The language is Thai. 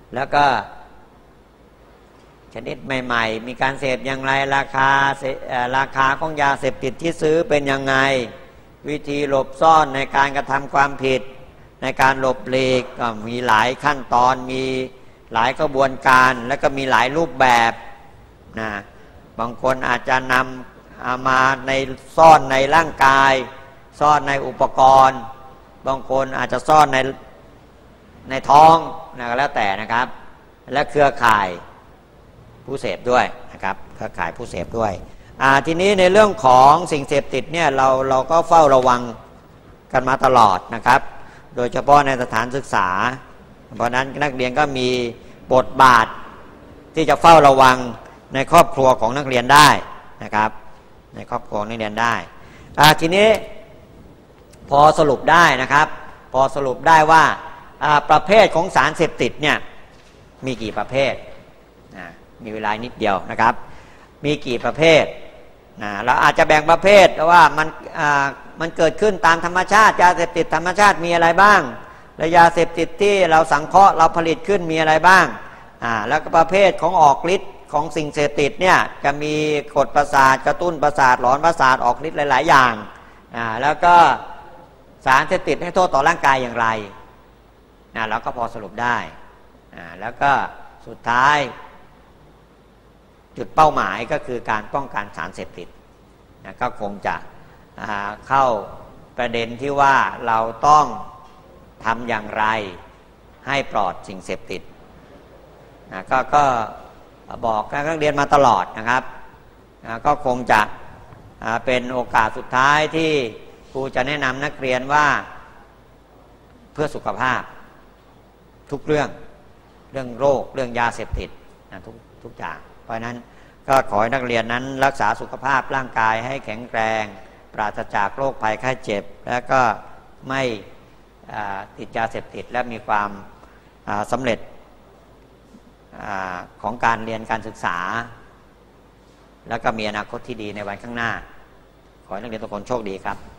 แล้วก็ชนิดใหม่ๆมีการเสพอย่างไรราคาของยาเสพติดที่ซื้อเป็นยังไงวิธีหลบซ่อนในการกระทำความผิดในการหลบหลีกก็มีหลายขั้นตอนมีหลายกระบวนการและก็มีหลายรูปแบบนะบางคนอาจจะนำเอามาในซ่อนในร่างกายซ่อนในอุปกรณ์บางคนอาจจะซ่อนในท้องนะแล้วแต่นะครับและเครือข่ายผู้เสพด้วยนะครับเครือข่ายผู้เสพด้วยทีนี้ในเรื่องของสิ่งเสพติดเนี่ยเราก็เฝ้าระวังกันมาตลอดนะครับโดยเฉพาะในสถานศึกษาเพราะนั้นนักเรียนก็มีบทบาทที่จะเฝ้าระวังในครอบครัวของนักเรียนได้นะครับในครอบครัวนักเรียนได้ทีนี้พอสรุปได้นะครับพอสรุปได้ว่าประเภทของสารเสพติดเนี่ยมีกี่ประเภทมีเวลานิดเดียวนะครับมีกี่ประเภทเราอาจจะแบ่งประเภทว่ามันเกิดขึ้นตามธรรมชาติยาเสพติดธรรมชาติมีอะไรบ้างและยาเสพติดที่เราสังเคราะห์เราผลิตขึ้นมีอะไรบ้างแล้วก็ประเภทของออกฤทธิ์ของสิ่งเสพติดเนี่ยจะมีกดประสาทกระตุ้นประสาทหลอนประสาทออกฤทธิ์หลายๆอย่างแล้วก็สารเสพติดให้โทษต่อร่างกายอย่างไรเราก็พอสรุปได้แล้วก็สุดท้ายจุดเป้าหมายก็คือการป้องกันสารเสพติดก็คงจะเข้าประเด็นที่ว่าเราต้องทำอย่างไรให้ปลอดสิ่งเสพติดก็บอกนักเรียนมาตลอดนะครับก็คงจะเป็นโอกาสสุดท้ายที่ครูจะแนะนำนักเรียนว่าเพื่อสุขภาพทุกเรื่องโรคเรื่องยาเสพติดทุกอย่างเพราะนั้นก็ขอให้นักเรียนนั้นรักษาสุขภาพร่างกายให้แข็งแรงปราศจากโรคภัยไข้เจ็บและก็ไม่ติดยาเสพติดและมีความสำเร็จของการเรียนการศึกษาแล้วก็มีอนาคตที่ดีในวันข้างหน้าขอให้นักเรียนทุกคนโชคดีครับ